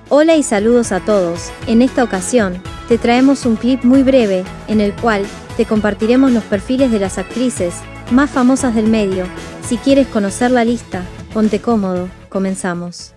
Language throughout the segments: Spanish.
Hola y saludos a todos. En esta ocasión, te traemos un clip muy breve, en el cual te compartiremos los perfiles de las actrices más famosas del medio. Si quieres conocer la lista, ponte cómodo, comenzamos.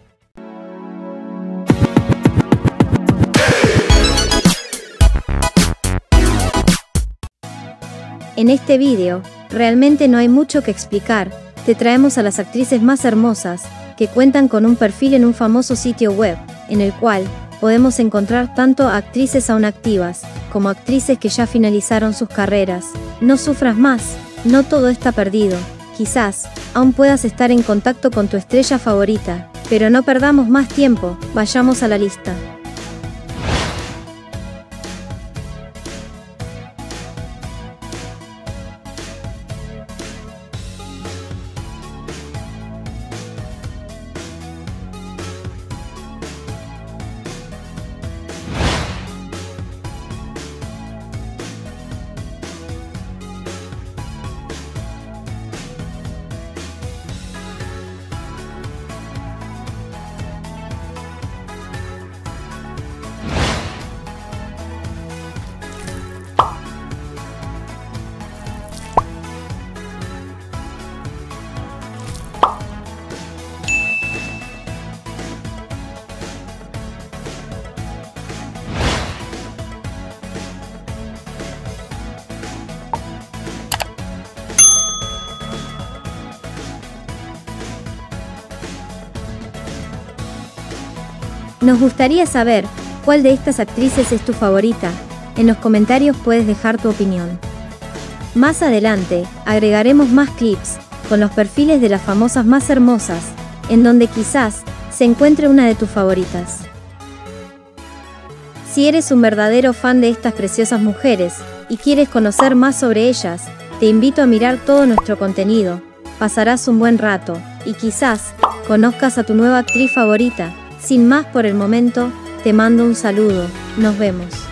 En este vídeo, realmente no hay mucho que explicar, te traemos a las actrices más hermosas, que cuentan con un perfil en un famoso sitio web, en el cual podemos encontrar tanto a actrices aún activas, como actrices que ya finalizaron sus carreras. No sufras más, no todo está perdido, quizás aún puedas estar en contacto con tu estrella favorita, pero no perdamos más tiempo, vayamos a la lista. Nos gustaría saber cuál de estas actrices es tu favorita. En los comentarios puedes dejar tu opinión. Más adelante, agregaremos más clips con los perfiles de las famosas más hermosas, en donde quizás se encuentre una de tus favoritas. Si eres un verdadero fan de estas preciosas mujeres y quieres conocer más sobre ellas, te invito a mirar todo nuestro contenido. Pasarás un buen rato y quizás conozcas a tu nueva actriz favorita. Sin más por el momento, te mando un saludo, nos vemos.